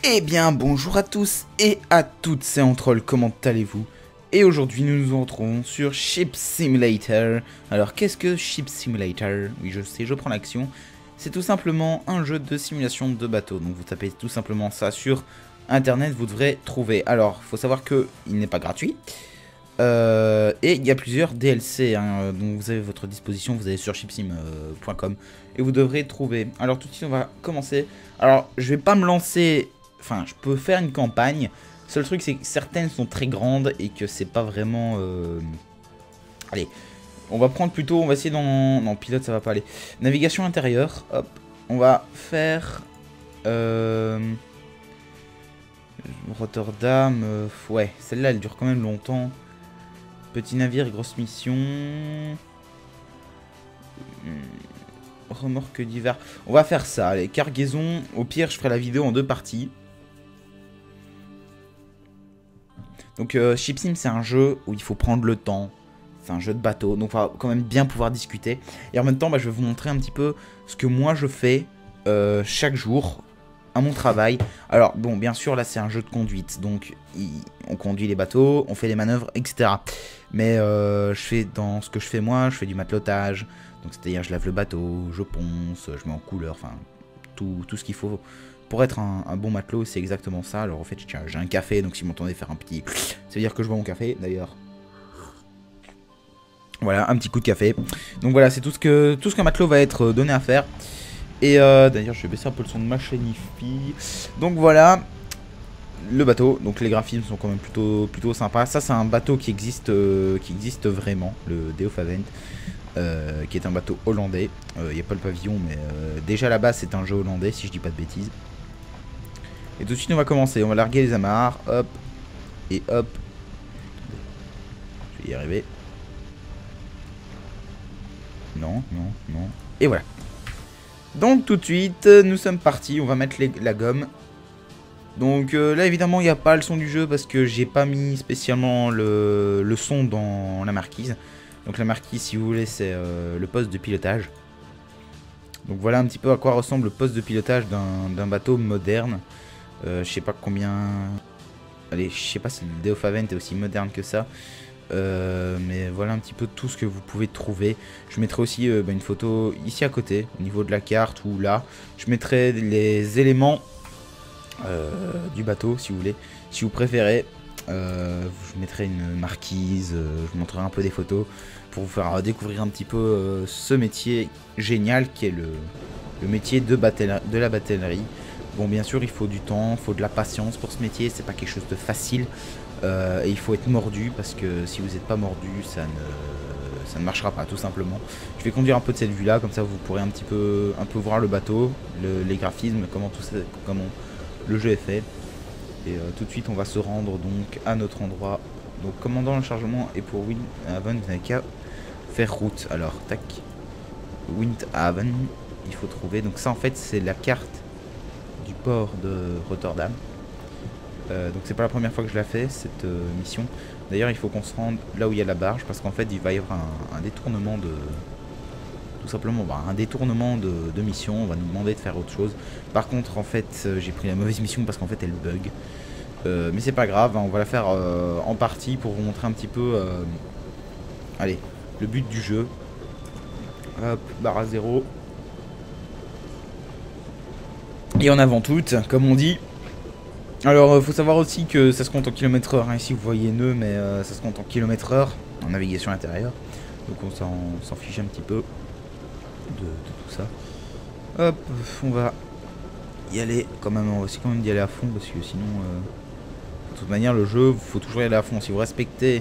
Eh bien bonjour à tous et à toutes, c'est Antroll, comment allez-vous? Et aujourd'hui nous nous retrouvons sur Ship Simulator. Alors qu'est-ce que Ship Simulator? Oui je sais, je prends l'action. C'est tout simplement un jeu de simulation de bateau. Donc vous tapez tout simplement ça sur internet, vous devrez trouver. Alors faut savoir que il n'est pas gratuit. Et il y a plusieurs DLC dont vous avez à votre disposition, vous allez sur shipsim.com et vous devrez trouver. Alors tout de suite on va commencer. Alors je vais pas me lancer, enfin je peux faire une campagne. Seul truc c'est que certaines sont très grandes et que c'est pas vraiment... Allez, on va prendre plutôt, on va essayer dans... Non, pilote ça va pas aller. Navigation intérieure, hop, on va faire... Rotterdam, ouais, celle-là elle dure quand même longtemps. Petit navire, grosse mission. Remorque d'hiver. On va faire ça, allez, cargaison. Au pire, je ferai la vidéo en deux parties. Donc, Ship Sim, c'est un jeu où il faut prendre le temps. C'est un jeu de bateau, donc on va quand même bien pouvoir discuter. Et en même temps, je vais vous montrer un petit peu ce que moi je fais chaque jour à mon travail. Alors, bon, bien sûr, là, c'est un jeu de conduite. Donc, on conduit les bateaux, on fait les manœuvres, etc. Mais je fais dans ce que je fais moi, je fais du matelotage. Donc, c'est-à-dire, je lave le bateau, je ponce, je mets en couleur, enfin, tout ce qu'il faut. Pour être un bon matelot, c'est exactement ça. Alors, en fait, j'ai un café, donc si vous m'entendez faire un petit... Ça veut dire que je bois mon café, d'ailleurs. Voilà, un petit coup de café. Donc voilà, c'est tout ce qu'un matelot va être donné à faire. Et d'ailleurs, je vais baisser un peu le son de ma chaîne IFI. Donc voilà, le bateau. Donc les graphismes sont quand même plutôt sympas. Ça, c'est un bateau qui existe vraiment, le Deofavent, qui est un bateau hollandais. Il n'y a pas le pavillon, mais déjà là-bas, c'est un jeu hollandais, si je dis pas de bêtises. Et tout de suite, on va commencer. On va larguer les amarres. Hop. Et hop. Je vais y arriver. Non. Et voilà. Donc tout de suite, nous sommes partis, on va mettre la gomme. Donc là évidemment il n'y a pas le son du jeu parce que j'ai pas mis spécialement le son dans la marquise. Donc la marquise si vous voulez c'est le poste de pilotage. Donc voilà un petit peu à quoi ressemble le poste de pilotage d'un bateau moderne. Je sais pas combien... Allez, je sais pas si le Deofavent est aussi moderne que ça. Mais voilà un petit peu tout ce que vous pouvez trouver. Je mettrai aussi une photo ici à côté, au niveau de la carte ou là. Je mettrai les éléments du bateau si vous voulez. Si vous préférez, je mettrai une marquise, je vous montrerai un peu des photos pour vous faire découvrir un petit peu ce métier génial qui est le métier de la batellerie. Bon, bien sûr, il faut du temps, il faut de la patience pour ce métier, c'est pas quelque chose de facile. Et il faut être mordu parce que si vous n'êtes pas mordu, ça ne marchera pas tout simplement. Je vais conduire un peu de cette vue là, comme ça vous pourrez un peu voir le bateau, les graphismes, comment le jeu est fait. Et tout de suite on va se rendre donc à notre endroit. Donc commandant le chargement et pour Windhaven, vous n'avez qu'à faire route. Alors tac, Windhaven, il faut trouver. Donc ça en fait c'est la carte du port de Rotterdam. Donc c'est pas la première fois que je la fais cette mission. D'ailleurs il faut qu'on se rende là où il y a la barge parce qu'en fait il va y avoir un détournement de... Tout simplement un détournement de mission. On va nous demander de faire autre chose. Par contre en fait j'ai pris la mauvaise mission parce qu'en fait elle bug. Mais c'est pas grave, on va la faire en partie pour vous montrer un petit peu allez, le but du jeu. Hop, barre à 0. Et en avant toute, comme on dit. Alors, faut savoir aussi que ça se compte en km/h. Ici, vous voyez nœud, mais ça se compte en km/h en navigation intérieure. Donc, on s'en fiche un petit peu de tout ça. Hop, on va y aller quand même. On va aussi quand même y aller à fond parce que sinon, de toute manière, le jeu, faut toujours y aller à fond. Si vous respectez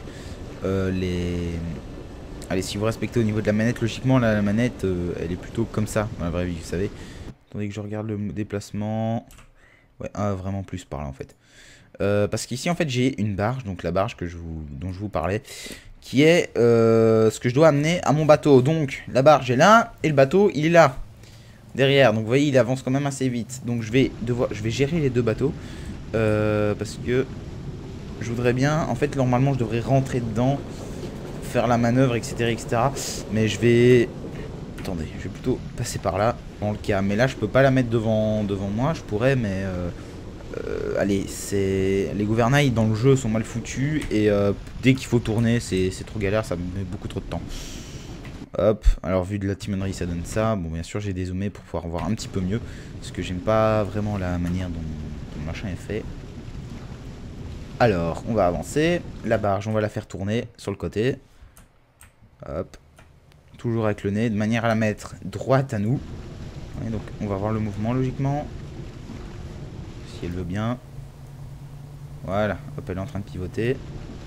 allez, si vous respectez au niveau de la manette, logiquement, là, la manette, elle est plutôt comme ça dans la vraie vie, vous savez. Attendez que je regarde le déplacement. Ouais, vraiment plus par là en fait. Parce qu'ici en fait j'ai une barge, donc la barge dont je vous parlais, qui est ce que je dois amener à mon bateau. Donc la barge est là et le bateau il est là, derrière. Donc vous voyez il avance quand même assez vite. Donc je vais gérer les deux bateaux parce que je voudrais bien, en fait normalement je devrais rentrer dedans, faire la manœuvre etc. Mais je vais... Attendez, je vais plutôt passer par là, dans le cas. Mais là, je peux pas la mettre devant moi. Je pourrais, mais allez, les gouvernails dans le jeu sont mal foutus. Et dès qu'il faut tourner, c'est trop galère, ça me met beaucoup trop de temps. Hop, alors vu de la timonerie ça donne ça. Bon bien sûr j'ai dézoomé pour pouvoir voir un petit peu mieux. Parce que j'aime pas vraiment la manière dont le machin est fait. Alors on va avancer. La barge on va la faire tourner sur le côté. Hop. Toujours avec le nez de manière à la mettre droite à nous. Ouais, donc on va voir le mouvement logiquement. Si elle veut bien. Voilà, hop elle est en train de pivoter.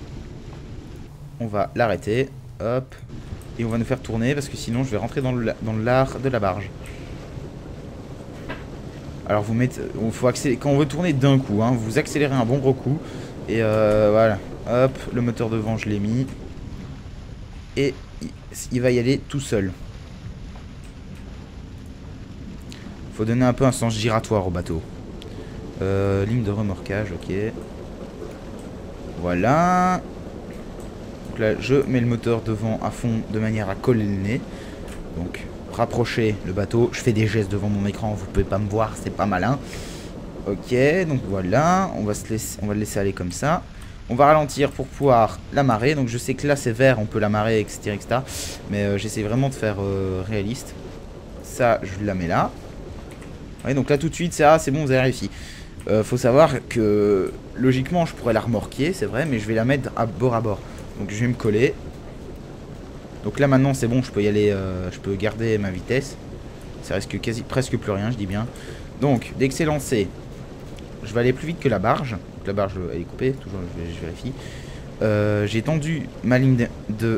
On va l'arrêter. Hop. Et on va nous faire tourner parce que sinon je vais rentrer dans l'art de la barge. Alors vous mettez, faut accélérer, quand on veut tourner d'un coup, hein, vous accélérez un bon gros coup. Et voilà, hop, le moteur devant je l'ai mis. Et il va y aller tout seul. Faut donner un peu un sens giratoire au bateau. Ligne de remorquage, ok. Voilà. Donc là, je mets le moteur devant à fond de manière à coller le nez. Donc, rapprocher le bateau. Je fais des gestes devant mon écran, vous pouvez pas me voir, c'est pas malin. Ok, donc voilà, on va le laisser aller comme ça. On va ralentir pour pouvoir l'amarrer. Donc je sais que là c'est vert, on peut l'amarrer, etc., etc. Mais j'essaie vraiment de faire réaliste. Ça, je la mets là. Ouais, donc là tout de suite, c'est bon, vous avez réussi. Faut savoir que logiquement je pourrais la remorquer, c'est vrai, mais je vais la mettre à bord. Donc je vais me coller. Donc là maintenant c'est bon, je peux y aller, je peux garder ma vitesse. Ça risque presque plus rien, je dis bien. Donc dès que c'est lancé, je vais aller plus vite que la barge. Donc la barge elle est coupée, toujours je vérifie. J'ai tendu ma ligne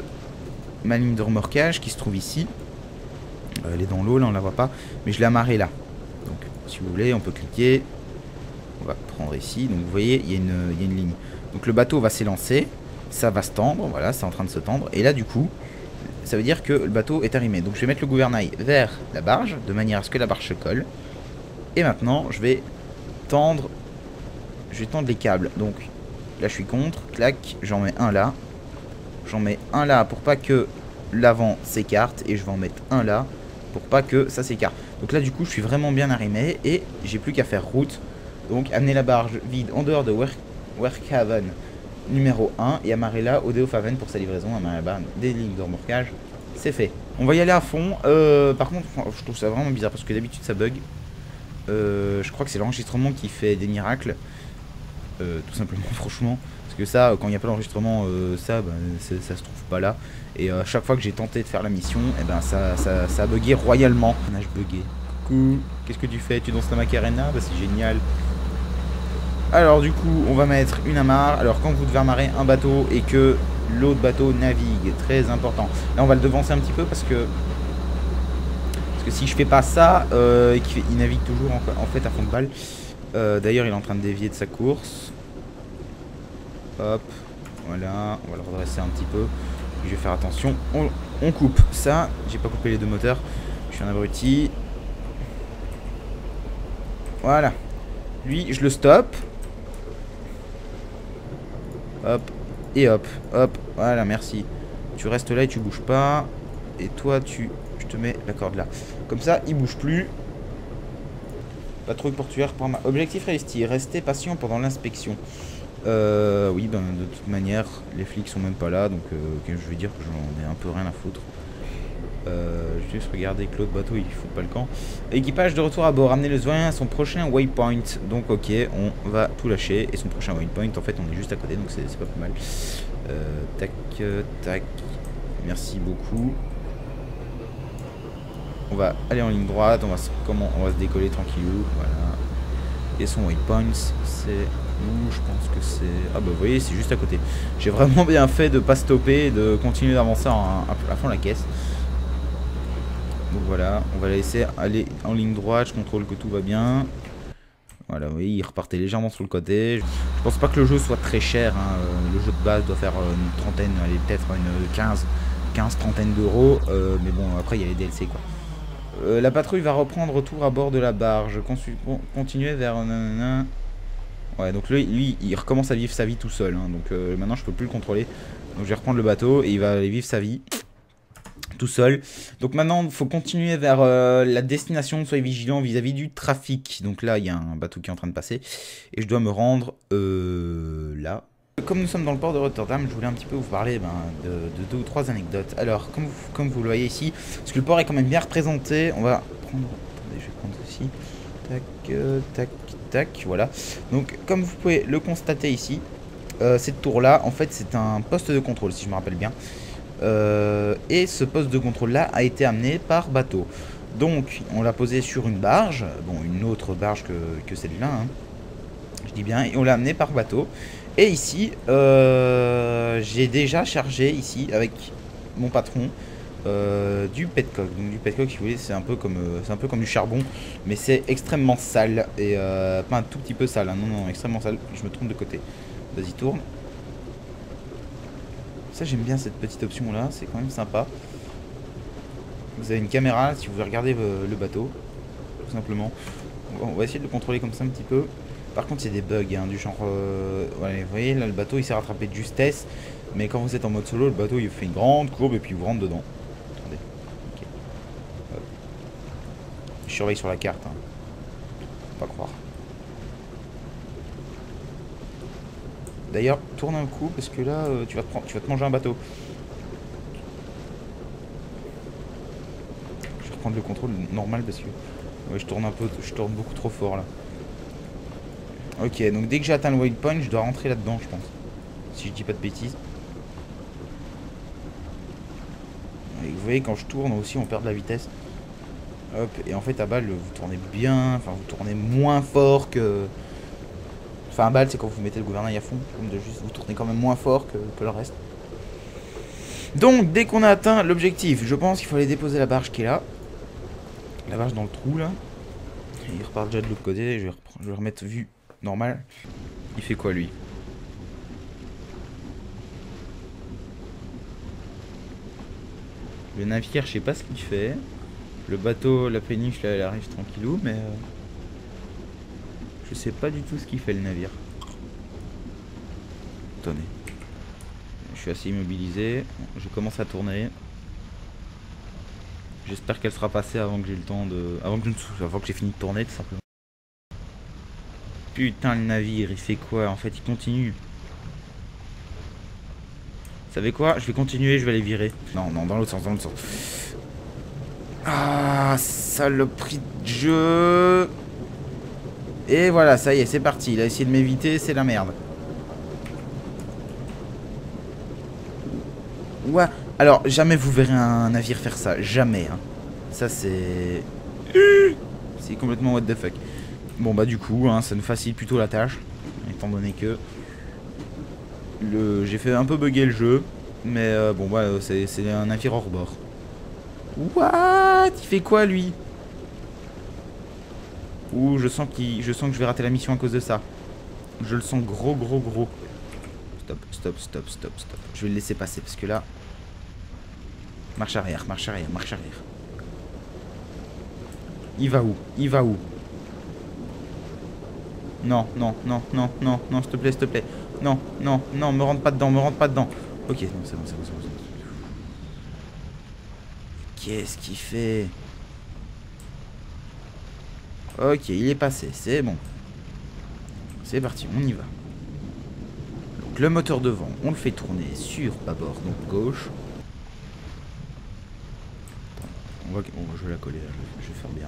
de remorquage qui se trouve ici. Elle est dans l'eau là, on la voit pas, mais je l'ai amarrée là. Donc si vous voulez, on peut cliquer. On va prendre ici. Donc vous voyez, il y a une ligne. Donc le bateau va s'élancer, ça va se tendre, voilà, c'est en train de se tendre. Et là du coup, ça veut dire que le bateau est arrimé. Donc je vais mettre le gouvernail vers la barge, de manière à ce que la barge se colle. Et maintenant, je vais tendre les câbles. Donc là je suis contre, clac, j'en mets un là. J'en mets un là pour pas que l'avant s'écarte. Et je vais en mettre un là pour pas que ça s'écarte. Donc là du coup je suis vraiment bien arrimé. Et j'ai plus qu'à faire route. Donc amener la barge vide en dehors de Werkhaven numéro 1 et amarrer là au Deofaven pour sa livraison. Amarrer la barre des lignes de remorquage. C'est fait. On va y aller à fond. Par contre je trouve ça vraiment bizarre parce que d'habitude ça bug. Je crois que c'est l'enregistrement qui fait des miracles. Tout simplement, franchement. Parce que ça, quand il n'y a pas d'enregistrement, ça se trouve pas là. Et à chaque fois que j'ai tenté de faire la mission, et ben ça a bugué royalement. On a bugué. Coucou, qu'est-ce que tu fais? Tu danses la Macarena? Bah c'est génial. Alors du coup, on va mettre une amarre. Alors quand vous devez amarrer un bateau et que l'autre bateau navigue, très important. Là on va le devancer un petit peu parce que si je fais pas ça, il navigue toujours en fait à fond de balle. D'ailleurs il est en train de dévier de sa course. Hop, voilà, on va le redresser un petit peu. Je vais faire attention, on coupe ça. J'ai pas coupé les deux moteurs, je suis un abruti. Voilà, lui je le stoppe. Hop, et hop, hop, voilà, merci. Tu restes là et tu bouges pas. Et toi je te mets la corde là. Comme ça il bouge plus. Patrouille portuaire pour ma... Objectif réussi, restez patient pendant l'inspection. Oui, ben de toute manière, les flics sont même pas là, donc je vais dire que j'en ai un peu rien à foutre. Je vais juste regarder que l'autre bateau il fout pas le camp. Équipage de retour à bord, amener le Zorin à son prochain waypoint. Donc ok, on va tout lâcher. Et son prochain waypoint, en fait on est juste à côté, donc c'est pas plus mal. Tac, tac. Merci beaucoup. On va aller en ligne droite, on va se décoller tranquillou, voilà. Et son waypoint, c'est où? Je pense que c'est... Ah bah vous voyez, c'est juste à côté. J'ai vraiment bien fait de pas stopper et de continuer d'avancer à fond la caisse. Donc voilà, on va la laisser aller en ligne droite, je contrôle que tout va bien. Voilà, vous voyez, il repartait légèrement sur le côté. Je pense pas que le jeu soit très cher, hein. Le jeu de base doit faire une trentaine, allez peut-être une 15-30 d'euros. Mais bon, après il y a les DLC quoi. La patrouille va reprendre retour à bord de la barge. Continuer vers... Ouais, donc lui, il recommence à vivre sa vie tout seul. Hein, donc maintenant, je peux plus le contrôler. Donc je vais reprendre le bateau et il va aller vivre sa vie. tout seul. Donc maintenant, il faut continuer vers la destination. Soyez vigilants vis-à-vis du trafic. Donc là, il y a un bateau qui est en train de passer. Et je dois me rendre là. Comme nous sommes dans le port de Rotterdam, je voulais un petit peu vous parler de 2 ou 3 anecdotes. Alors, comme vous le voyez ici, parce que le port est quand même bien représenté, on va prendre... Attendez, je vais prendre ceci. Tac, tac, tac, voilà. Donc, comme vous pouvez le constater ici, cette tour-là, en fait, c'est un poste de contrôle, si je me rappelle bien. Et ce poste de contrôle-là a été amené par bateau. Donc, on l'a posé sur une barge, bon, une autre barge que celle-là, hein, je dis bien, et on l'a amené par bateau. Et ici, j'ai déjà chargé ici avec mon patron du petcock. Donc du petcock, si vous voulez, c'est un peu comme du charbon, mais c'est extrêmement sale et pas un tout petit peu sale. Hein, non, extrêmement sale. Je me trompe de côté. Vas-y, tourne. Ça, j'aime bien cette petite option là, c'est quand même sympa. Vous avez une caméra si vous voulez regarder le bateau, tout simplement. On va essayer de le contrôler comme ça un petit peu. Par contre, il y a des bugs, hein, du genre... ouais, vous voyez, là, le bateau, il s'est rattrapé de justesse. Mais quand vous êtes en mode solo, le bateau, il fait une grande courbe et puis il vous rentre dedans. Attendez. Okay. Je surveille sur la carte. Hein. Faut pas croire. D'ailleurs, tourne un coup, parce que là, tu vas te manger un bateau. Je vais reprendre le contrôle normal, parce que... Ouais, je tourne beaucoup trop fort, là. Ok, donc dès que j'ai atteint le waypoint, je dois rentrer là-dedans, je pense. Si je dis pas de bêtises. Et vous voyez, quand je tourne aussi, on perd de la vitesse. Hop, et en fait, à balle, vous tournez bien. Enfin, vous tournez moins fort que... Enfin, à balle, c'est quand vous mettez le gouvernail à fond. Comme de juste, vous tournez quand même moins fort que le reste. Donc, dès qu'on a atteint l'objectif, je pense qu'il faut aller déposer la barge qui est là. La barge dans le trou, là. Et il repart déjà de l'autre côté. Je vais remettre vue normale. Il fait quoi, lui? Le navire, je sais pas ce qu'il fait. Le bateau, la péniche, là, elle arrive tranquillou, mais... je sais pas du tout ce qu'il fait, le navire. Attendez. Je suis assez immobilisé. Je commence à tourner. J'espère qu'elle sera passée avant que j'ai le temps de... Avant que j'ai fini de tourner, tout simplement. Putain, le navire, il fait quoi? En fait, il continue. Vous savez quoi? Je vais continuer, je vais aller virer. Non, non, dans l'autre sens, dans l'autre sens. Ah, saloperie de jeu. Et voilà, ça y est, c'est parti. Il a essayé de m'éviter, c'est la merde. Ouais. Alors, jamais vous verrez un navire faire ça. Jamais, hein. Ça, c'est... C'est complètement what the fuck. Bon, bah, du coup, hein, ça nous facilite plutôt la tâche. Étant donné que... J'ai fait un peu bugger le jeu. Mais bon, bah, c'est un navire hors bord. What? Il fait quoi, lui? Ouh, je sens que je vais rater la mission à cause de ça. Je le sens gros. Stop, stop, stop, stop, stop. Je vais le laisser passer parce que là... Marche arrière, marche arrière, marche arrière. Il va où? Il va où? Non, non, non, non, non, non, s'il te plaît, s'il te plaît. Non, non, non, me rentre pas dedans, me rentre pas dedans. Ok, non, c'est bon, c'est bon, c'est bon. Qu'est-ce qu'il fait? Ok, il est passé, c'est bon. C'est parti, on y va. Donc le moteur devant, on le fait tourner sur bâbord, donc gauche. Je vais la coller là, je vais faire bien.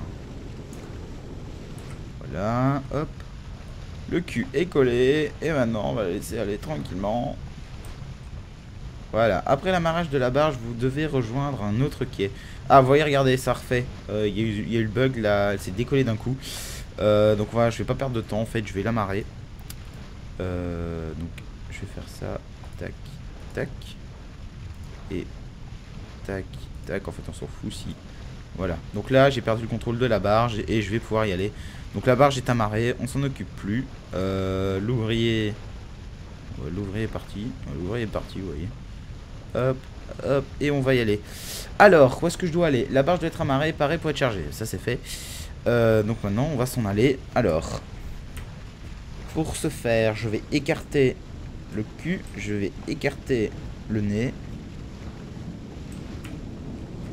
Voilà, hop. Le cul est collé. Et maintenant, on va la laisser aller tranquillement. Voilà, après l'amarrage de la barge, vous devez rejoindre un autre quai. Ah, vous voyez, regardez, ça refait. Il y a eu le bug, là, elle s'est décollée d'un coup. Donc voilà, je vais pas perdre de temps, en fait, je vais l'amarrer. Donc, je vais faire ça. Tac, tac. Et tac, tac. En fait, on s'en fout si... Voilà, donc là j'ai perdu le contrôle de la barge et je vais pouvoir y aller. Donc la barge est amarrée, on s'en occupe plus. L'ouvrier... Ouais, l'ouvrier est parti. L'ouvrier est parti, vous voyez. Hop, hop, et on va y aller. Alors, où est-ce que je dois aller? La barge doit être amarrée, pareil pour être chargée. Ça c'est fait. Donc maintenant on va s'en aller. Alors, pour ce faire, je vais écarter le cul, je vais écarter le nez.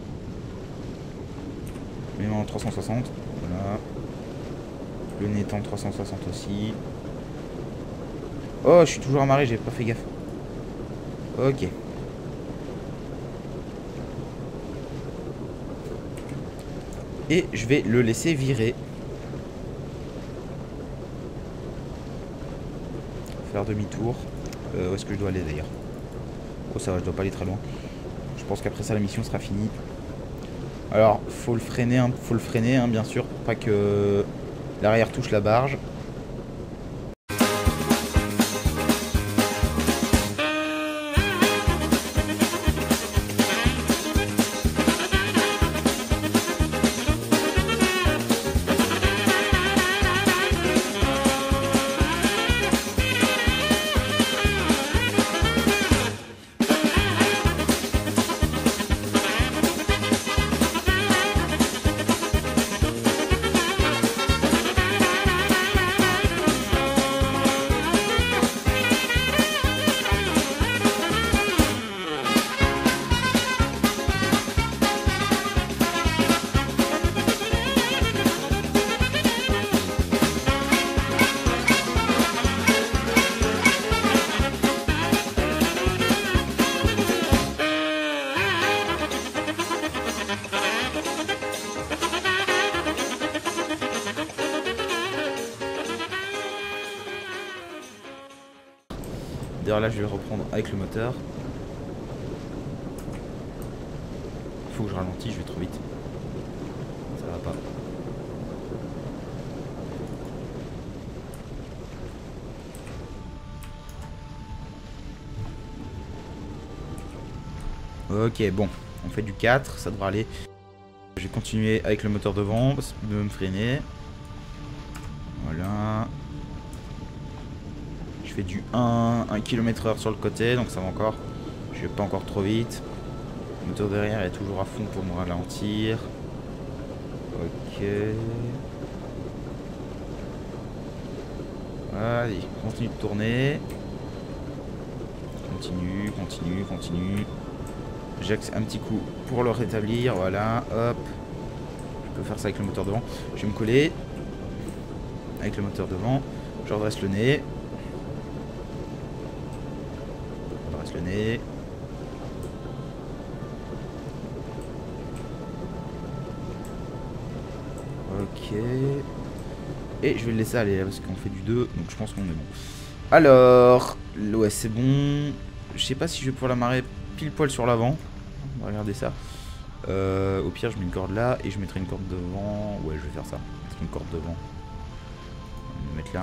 en 360. Voilà. Le nez est en 360 aussi. Oh, je suis toujours amarré, j'ai pas fait gaffe. Ok. Et je vais le laisser virer. Faire demi-tour. Où est-ce que je dois aller d'ailleurs? Oh ça va, je dois pas aller très loin. Je pense qu'après ça la mission sera finie. Alors faut le freiner, hein, bien sûr, pour pas que l'arrière touche la barge. D'ailleurs là je vais reprendre avec le moteur. Il faut que je ralentisse, je vais trop vite. Ça va pas. Ok, bon, on fait du 4, ça devrait aller. Je vais continuer avec le moteur devant, de me freiner. Voilà. Je fais du 1 km/h sur le côté, donc ça va encore. Je vais pas encore trop vite. Le moteur derrière est toujours à fond pour me ralentir. Ok. Allez, continue de tourner. Continue. J'axe un petit coup pour le rétablir. Voilà, hop. Je peux faire ça avec le moteur devant. Je vais me coller avec le moteur devant. Je redresse le nez. Le nez. Ok. Et je vais le laisser aller là parce qu'on fait du 2, donc je pense qu'on est bon. Alors, ouais c'est bon. Je sais pas si je vais pouvoir l'amarrer pile poil sur l'avant. On va regarder ça. Au pire je mets une corde là et je mettrai une corde devant. Ouais je vais faire ça. Mettre une corde devant. On va me mettre là.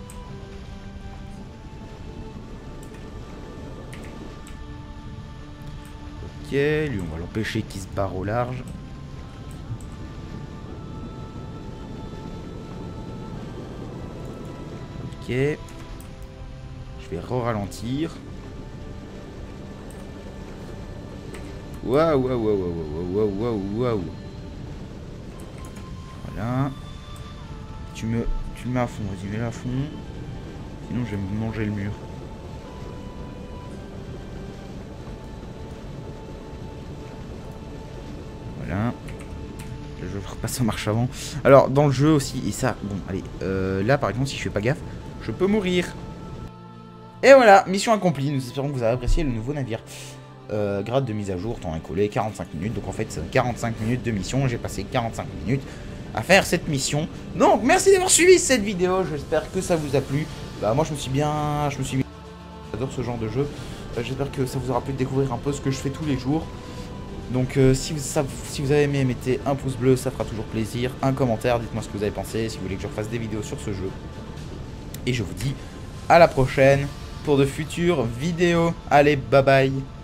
Ok, lui on va l'empêcher qu'il se barre au large. Ok. Je vais re-ralentir. Waouh. Voilà. Tu le mets à fond, vas-y, mets-le à fond. Sinon je vais me manger le mur. Voilà. Je repasse en marche avant. Alors dans le jeu aussi, et ça, bon allez, là par exemple si je fais pas gaffe, je peux mourir. Et voilà, mission accomplie, nous espérons que vous avez apprécié le nouveau navire. Grade de mise à jour, temps écoulé, 45 minutes, donc en fait c'est 45 minutes de mission, j'ai passé 45 minutes à faire cette mission. Donc merci d'avoir suivi cette vidéo, j'espère que ça vous a plu. Bah moi je me suis bien, j'adore ce genre de jeu. J'espère que ça vous aura plu de découvrir un peu ce que je fais tous les jours. Donc si vous avez aimé, mettez un pouce bleu, ça fera toujours plaisir. Un commentaire, dites-moi ce que vous avez pensé, si vous voulez que je refasse des vidéos sur ce jeu. Et je vous dis à la prochaine pour de futures vidéos. Allez, bye bye.